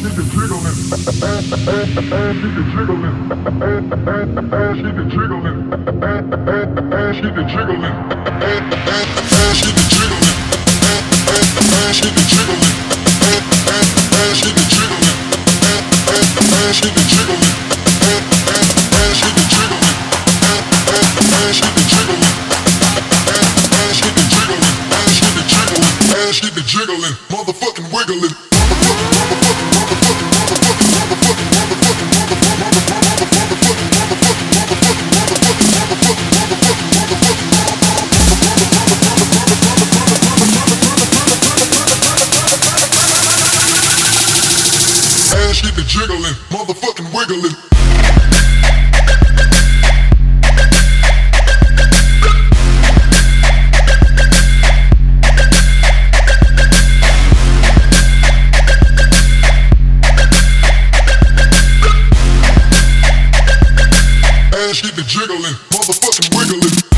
get the jiggling. Ass get the jiggling. Ass get the jiggling. Ass get the jiggling. Ass get the jiggling. Ass get the jiggling. Ass get the jiggling. Ass get the jiggling. Ass get the jiggling. Ass get the jiggling. Ass get the jiggling. Ass get the jiggling. Ass get the jiggling. Motherfucking wiggling. Ass get the jiggling, motherfucking wiggling. Ass get the jiggling, motherfucking wiggling.